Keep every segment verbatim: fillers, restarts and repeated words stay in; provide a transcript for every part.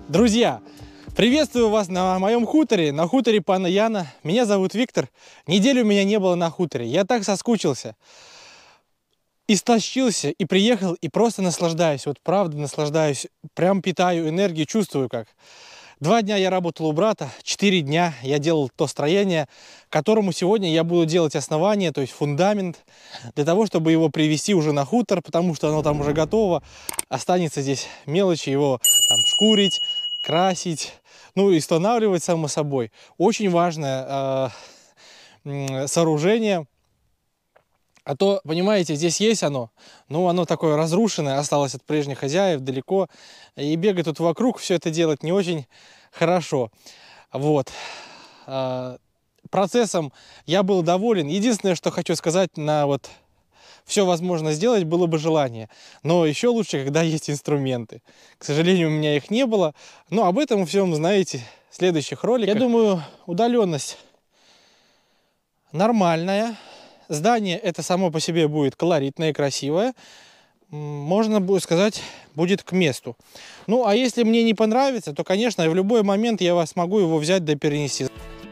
Друзья, приветствую вас на моем хуторе, на хуторе пана Яна. Меня зовут Виктор. Неделю меня не было на хуторе. Я так соскучился, истощился и приехал, и просто наслаждаюсь. Вот правда наслаждаюсь. Прям питаю энергию, чувствую как. Два дня я работал у брата, четыре дня я делал то строение, которому сегодня я буду делать основание, то есть фундамент, для того, чтобы его привести уже на хутор, потому что оно там уже готово. Останется здесь мелочи, его там шкурить, красить, ну и устанавливать, само собой. Очень важное э, сооружение. А то, понимаете, здесь есть оно, но оно такое разрушенное, осталось от прежних хозяев далеко. И бегать тут вокруг, все это делать не очень хорошо. Вот. Процессом я был доволен. Единственное, что хочу сказать, на вот все возможно сделать, было бы желание. Но еще лучше, когда есть инструменты. К сожалению, у меня их не было. Но об этом всем знаете в следующих роликах. Я думаю, удаленность нормальная. Здание это само по себе будет колоритное и красивое. Можно будет сказать, будет к месту. Ну, а если мне не понравится, то, конечно, в любой момент я вас могу его взять да перенести.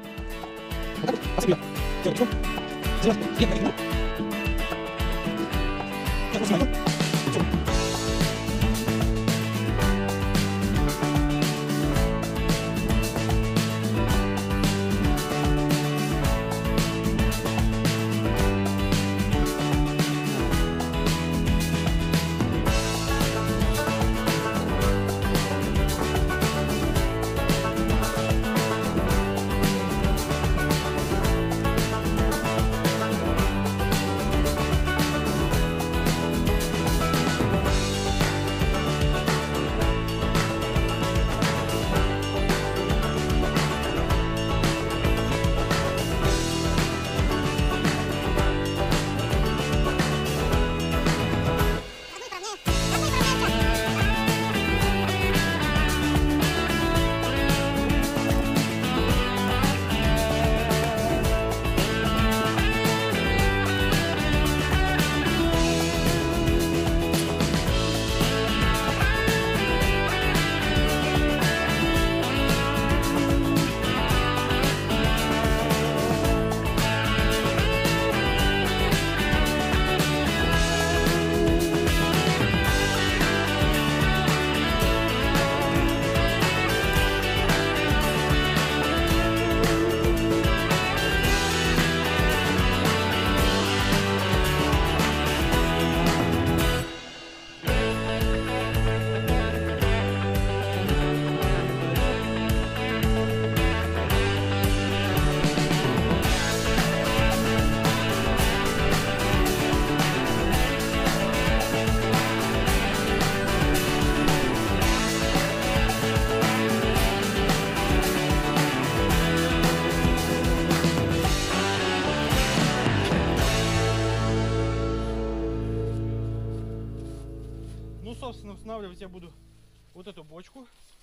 Ну, собственно, устанавливать я буду вот эту бочку.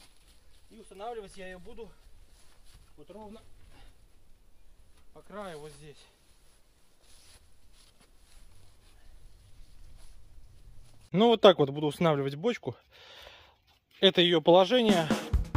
И устанавливать я ее буду вот ровно по краю вот здесь. Ну, вот так вот буду устанавливать бочку. Это ее положение.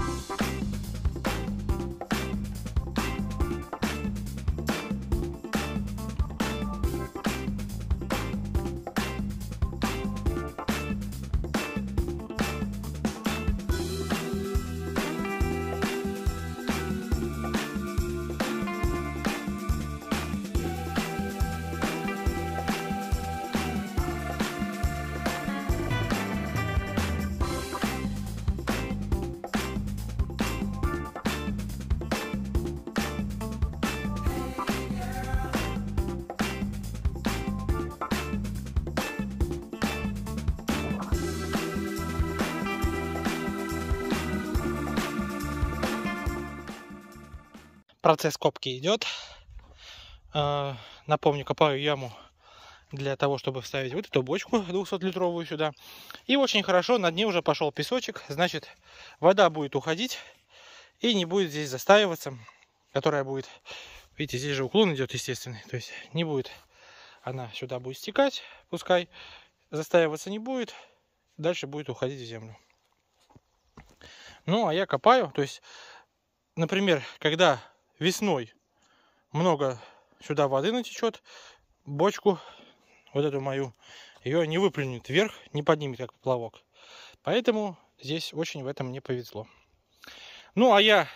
Процесс копки идет. Напомню, копаю яму для того, чтобы вставить вот эту бочку двухсотлитровую сюда. И очень хорошо, на дне уже пошел песочек. Значит, вода будет уходить и не будет здесь застаиваться, которая будет... Видите, здесь же уклон идет естественный. То есть не будет она сюда будет стекать, пускай застаиваться не будет. Дальше будет уходить в землю. Ну, а я копаю. То есть, например, когда весной много сюда воды натечет, бочку, вот эту мою, ее не выплюнет вверх, не поднимет, как поплавок. Поэтому здесь очень в этом мне повезло. Ну, а я...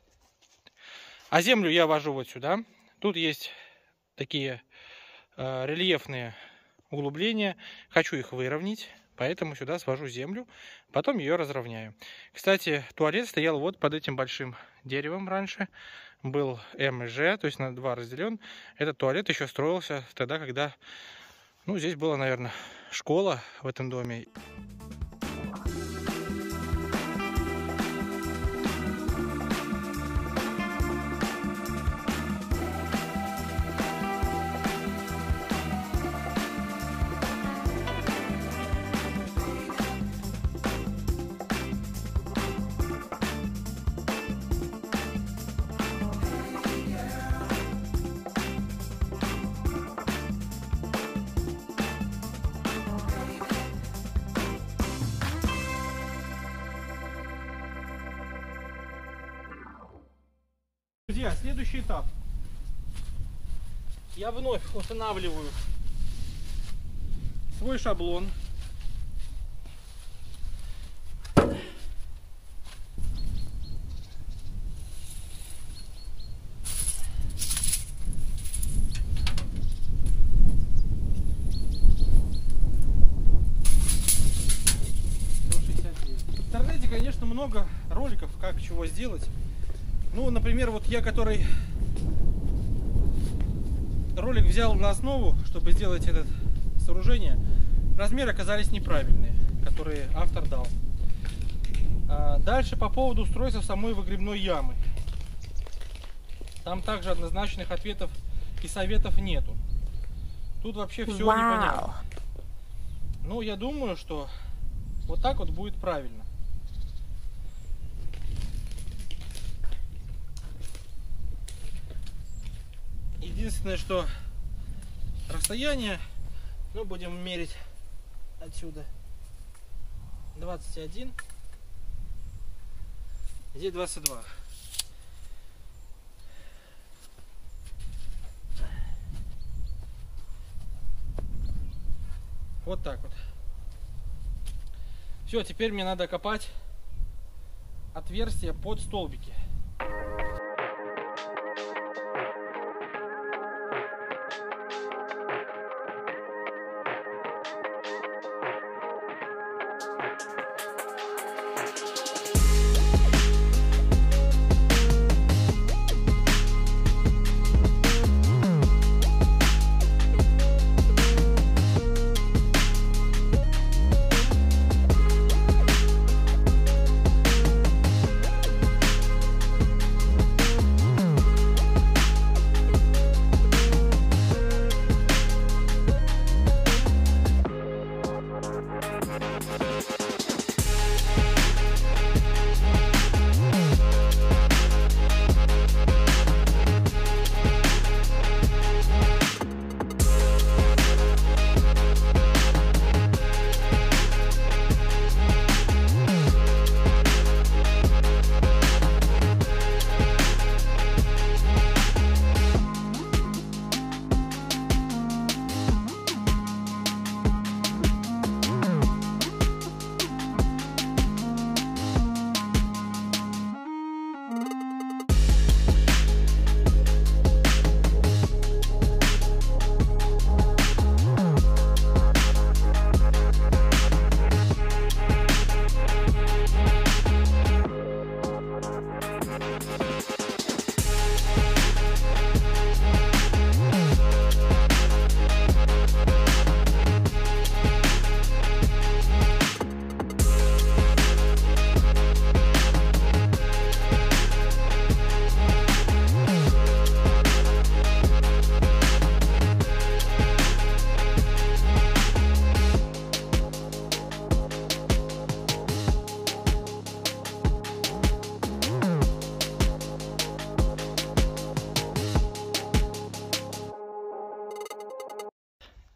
А землю я вожу вот сюда. Тут есть такие э, рельефные углубления. Хочу их выровнять, поэтому сюда свожу землю, потом ее разровняю. Кстати, туалет стоял вот под этим большим деревом раньше. Был М и Ж, то есть на два разделен. Этот туалет еще строился тогда, когда, ну, здесь была, наверное, школа в этом доме. Друзья, следующий этап. Я вновь устанавливаю свой шаблон. В интернете, конечно, много роликов, как чего сделать. Ну, например, вот я, который ролик взял на основу, чтобы сделать это сооружение, размеры оказались неправильные, которые автор дал. А дальше по поводу устройства самой выгребной ямы. Там также однозначных ответов и советов нету. Тут вообще все Вау. непонятно. Ну, я думаю, что вот так вот будет правильно. Единственное, что расстояние, ну, будем мерить отсюда двадцать один, здесь двадцать два. Вот так вот. Все, теперь мне надо копать отверстие под столбики.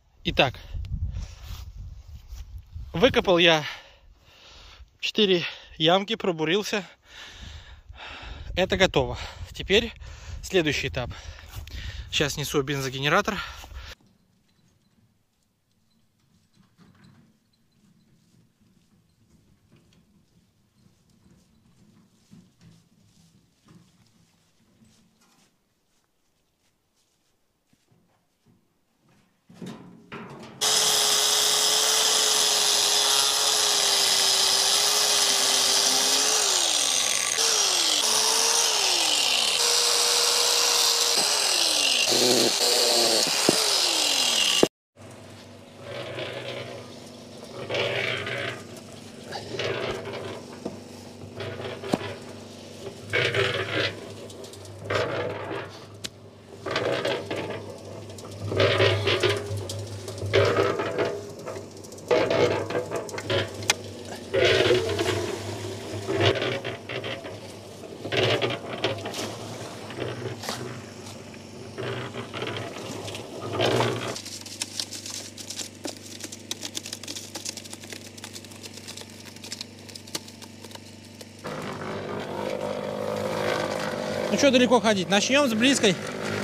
Итак, выкопал я четыре ямки, пробурился. Это готово. Теперь следующий этап. Сейчас несу бензогенератор. Ну что далеко ходить? Начнем с близкой.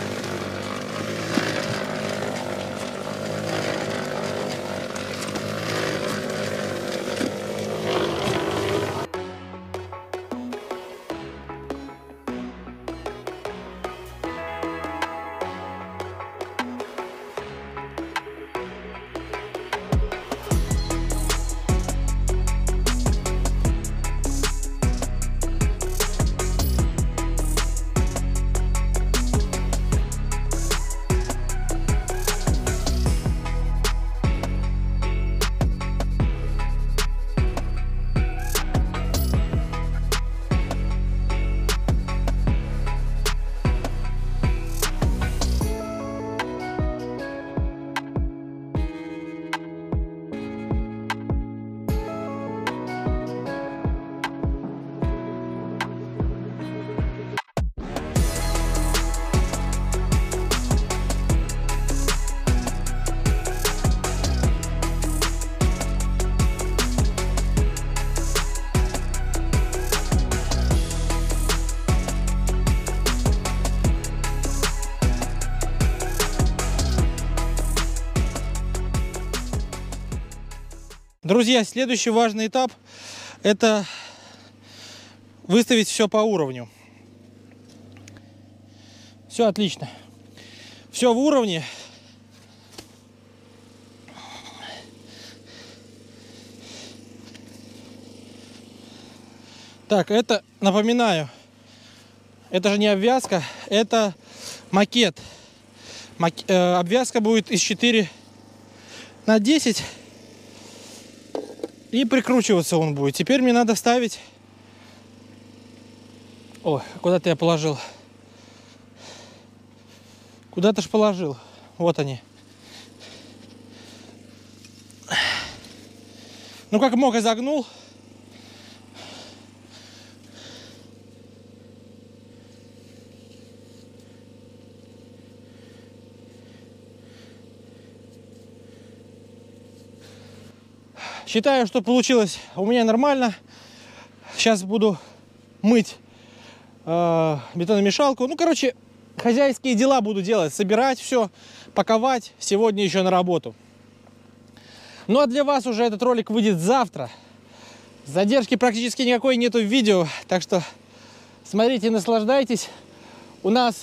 Друзья, следующий важный этап – это выставить все по уровню. Все отлично. Все в уровне. Так, это, напоминаю, это же не обвязка, это макет. Мак... Э, обвязка будет из четыре на десять. И прикручиваться он будет. Теперь мне надо ставить... Ой, куда-то я положил. Куда-то ж положил. Вот они. Ну, как мог, изогнул. Считаю, что получилось у меня нормально. Сейчас буду мыть э, бетономешалку. Ну, короче, хозяйские дела буду делать. Собирать все, паковать. Сегодня еще на работу. Ну, а для вас уже этот ролик выйдет завтра. Задержки практически никакой нету в видео. Так что смотрите, наслаждайтесь. У нас...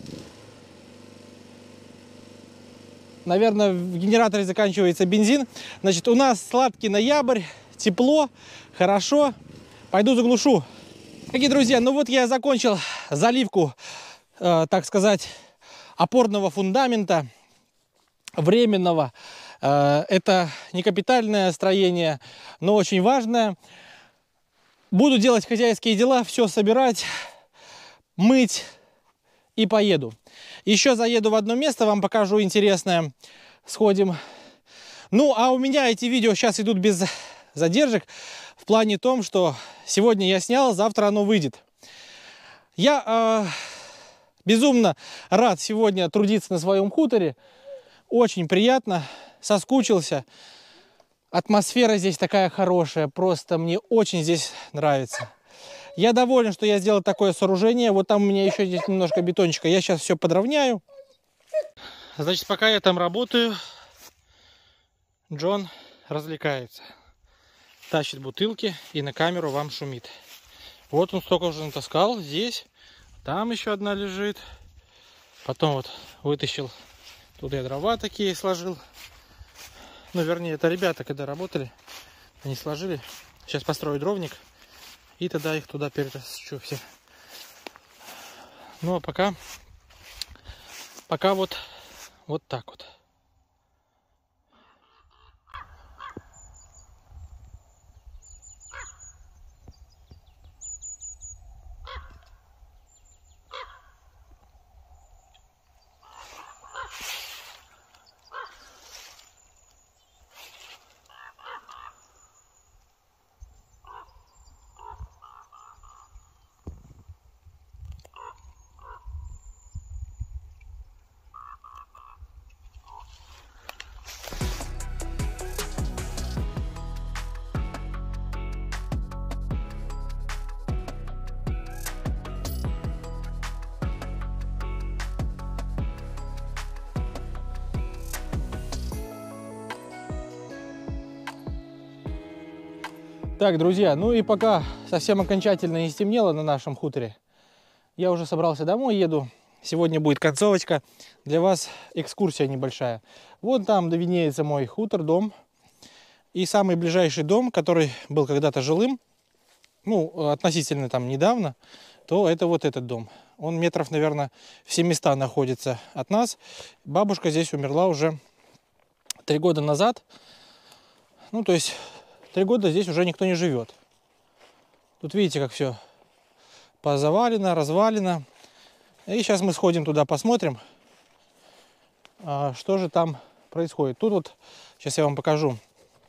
Наверное, в генераторе заканчивается бензин. Значит, у нас сладкий ноябрь, тепло, хорошо. Пойду заглушу. Дорогие друзья, ну вот я закончил заливку, э, так сказать, опорного фундамента, временного. Э, это не капитальное строение, но очень важное. Буду делать хозяйские дела, все собирать, мыть и поеду. Еще заеду в одно место, вам покажу интересное. Сходим. Ну, а у меня эти видео сейчас идут без задержек. В плане том, что сегодня я снял, завтра оно выйдет. Я э, безумно рад сегодня трудиться на своем хуторе. Очень приятно. Соскучился. Атмосфера здесь такая хорошая, просто мне очень здесь нравится. Я доволен, что я сделал такое сооружение. Вот там у меня еще здесь немножко бетончика. Я сейчас все подровняю. Значит, пока я там работаю, Джон развлекается. Тащит бутылки и на камеру вам шумит. Вот он столько уже натаскал. Здесь, там еще одна лежит. Потом вот вытащил. Тут я дрова такие сложил. Ну, вернее, это ребята, когда работали, они сложили. Сейчас построю дровник. И тогда их туда перетащу все. Ну, а пока... Пока вот... Вот так вот. Так, друзья, ну и пока совсем окончательно не стемнело на нашем хуторе, я уже собрался домой, еду. Сегодня будет концовочка. Для вас экскурсия небольшая. Вон там виднеется мой хутор, дом. И самый ближайший дом, который был когда-то жилым, ну, относительно там недавно, то это вот этот дом. Он метров, наверное, в семьста находится от нас. Бабушка здесь умерла уже три года назад. Ну, то есть... Три года здесь уже никто не живет. Тут видите, как все позавалено, развалено. И сейчас мы сходим туда, посмотрим, что же там происходит. Тут вот, сейчас я вам покажу.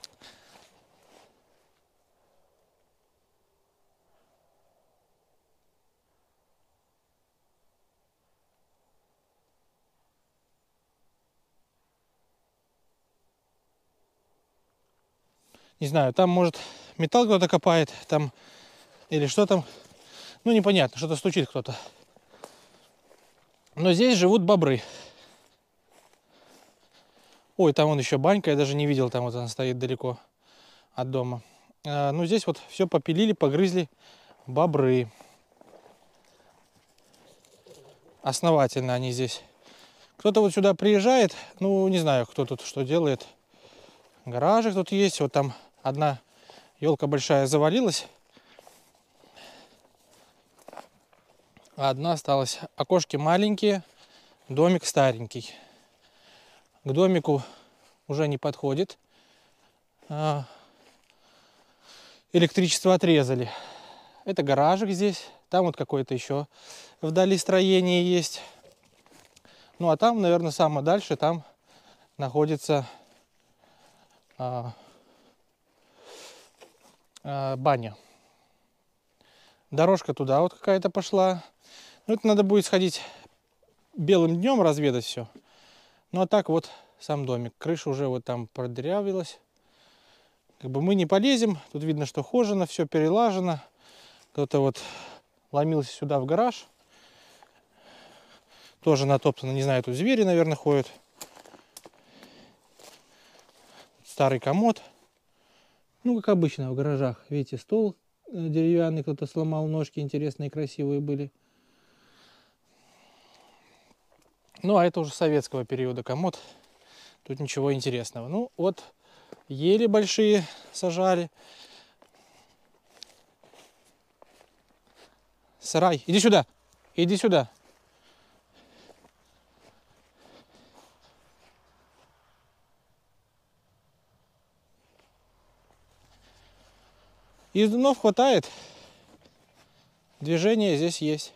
Не знаю, там, может, металл кто-то копает, там, или что там. Ну, непонятно, что-то стучит кто-то. Но здесь живут бобры. Ой, там вон еще банька, я даже не видел, там вот она стоит далеко от дома. А, ну, здесь вот все попилили, погрызли бобры. Основательно они здесь. Кто-то вот сюда приезжает, ну, не знаю, кто тут что делает. Гаражик тут есть, вот там одна елка большая завалилась, а одна осталась. Окошки маленькие, домик старенький. К домику уже не подходит. Электричество отрезали. Это гаражик здесь. Там вот какое-то еще вдали строение есть. Ну а там, наверное, самое дальше, там находится а, а, баня. Дорожка туда вот какая-то пошла. Ну, это надо будет сходить белым днем разведать все. Ну а так вот сам домик. Крыша уже вот там продырявилась. Как бы мы не полезем. Тут видно, что хожено, все перелажено. Кто-то вот ломился сюда в гараж. Тоже натоптано, не знаю, тут звери, наверное, ходят. Старый комод. Ну, как обычно в гаражах. Видите, стол деревянный, кто-то сломал, ножки интересные, красивые были. Ну, а это уже советского периода комод. Тут ничего интересного. Ну, вот ели большие сажали. Сарай, иди сюда, иди сюда. Ездунов хватает. Движение здесь есть.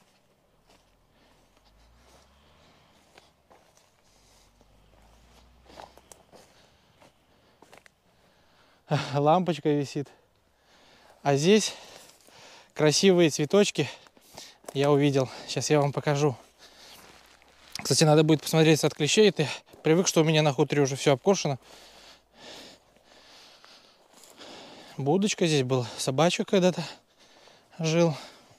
Лампочка висит. А здесь красивые цветочки я увидел. Сейчас я вам покажу. Кстати, надо будет посмотреть от клещей. Ты привык, что у меня на хуторе уже все обкошено. Будочка. Здесь был собачка когда-то жил.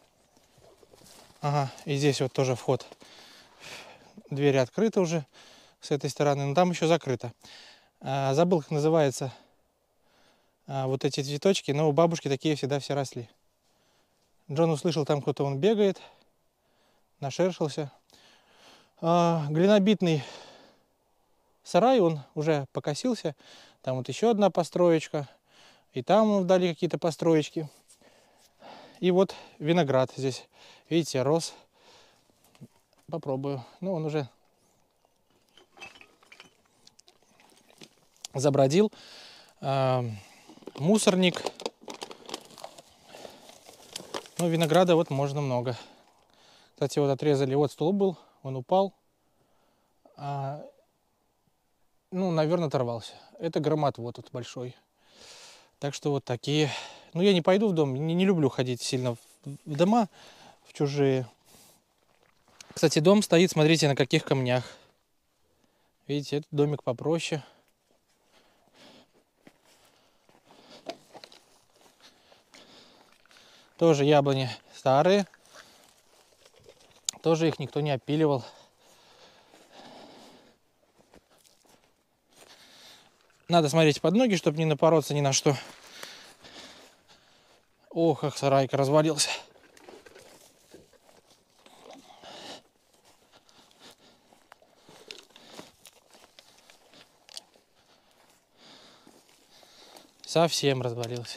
Ага, и здесь вот тоже вход. Двери открыты уже с этой стороны, но там еще закрыто. А, забыл, как называется а, вот эти цветочки, но у бабушки такие всегда все росли. Джон услышал, там кто-то он бегает, нашершился. А, глинобитный сарай, он уже покосился. Там вот еще одна построечка. И там вдали какие-то построечки. И вот виноград здесь, видите, рос. Попробую. Ну, он уже забродил. А, мусорник. Ну, винограда вот можно много. Кстати, вот отрезали, вот столб был, он упал. А, ну, наверное, оторвался. Это громад вот тут большой. Так что вот такие. Ну, я не пойду в дом, не, не люблю ходить сильно в, в дома, в чужие. Кстати, дом стоит, смотрите, на каких камнях. Видите, этот домик попроще. Тоже яблони старые. Тоже их никто не опиливал. Надо смотреть под ноги, чтобы не напороться ни на что. Ох, как сарайка развалился. Совсем развалился.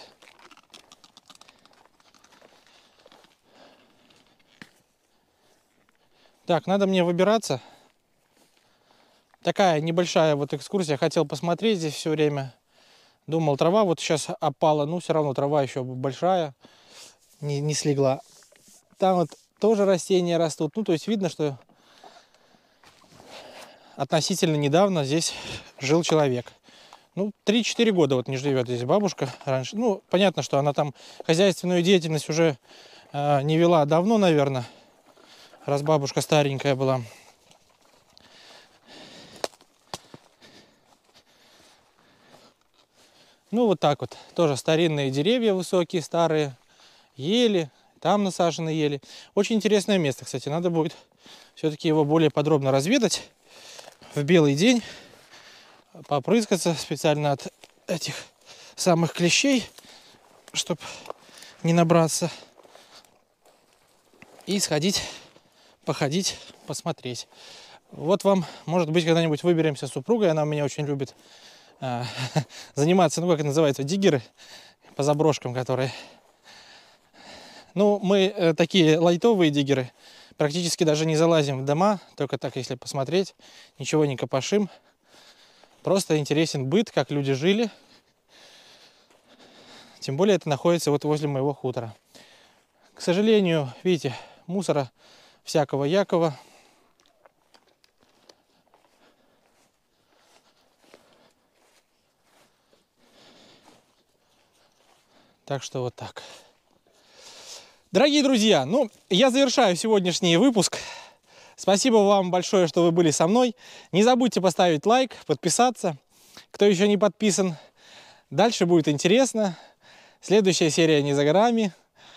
Так, надо мне выбираться. Такая небольшая вот экскурсия. Хотел посмотреть здесь все время. Думал, трава вот сейчас опала. Ну, все равно трава еще большая. Не, не слегла. Там вот тоже растения растут. Ну, то есть видно, что относительно недавно здесь жил человек. Ну, три-четыре года вот не живет здесь бабушка раньше. Ну, понятно, что она там хозяйственную деятельность уже э, не вела давно, наверное. Раз бабушка старенькая была. Ну, вот так вот. Тоже старинные деревья высокие, старые. Ели. Там насажены ели. Очень интересное место, кстати. Надо будет все-таки его более подробно разведать в белый день. Попрыскаться специально от этих самых клещей, чтобы не набраться. И сходить, походить, посмотреть. Вот вам, может быть, когда-нибудь выберемся с супругой. Она у меня очень любит а, заниматься, ну, как это называется, диггеры по заброшкам, которые... Ну, мы э, такие лайтовые диггеры. Практически даже не залазим в дома. Только так, если посмотреть. Ничего не копошим. Просто интересен быт, как люди жили. Тем более это находится вот возле моего хутора. К сожалению, видите, мусора всякого якого. Так что вот так. Дорогие друзья, ну, я завершаю сегодняшний выпуск. Спасибо вам большое, что вы были со мной. Не забудьте поставить лайк, подписаться, кто еще не подписан. Дальше будет интересно. Следующая серия не за горами.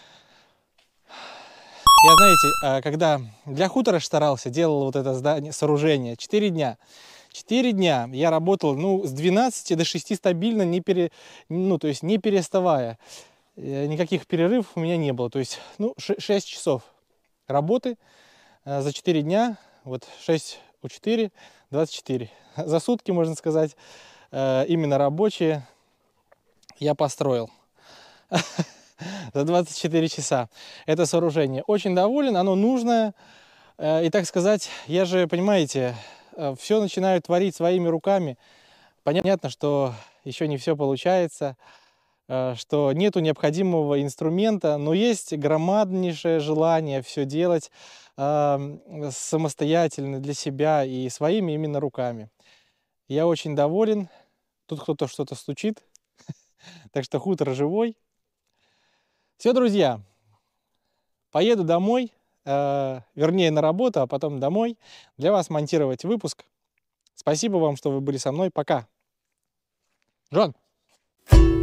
Я, знаете, когда для хутора старался, делал вот это здание, сооружение, четыре дня. четыре дня я работал, ну, с двенадцати до шести стабильно, не, пере, ну, то есть не переставая. Никаких перерывов у меня не было. То есть, ну, шесть часов работы за четыре дня. Вот шесть у четыре, двадцать четыре. За сутки, можно сказать, именно рабочие я построил. За двадцать четыре часа. Это сооружение. Очень доволен, оно нужное. И, так сказать, я же, понимаете, все начинаю творить своими руками. Понятно, что еще не все получается, что нету необходимого инструмента, но есть громаднейшее желание все делать э, самостоятельно для себя и своими именно руками. Я очень доволен. Тут кто-то что-то стучит, так что хутор живой. Все, друзья, поеду домой, э, вернее на работу, а потом домой, для вас монтировать выпуск. Спасибо вам, что вы были со мной. Пока. Джон.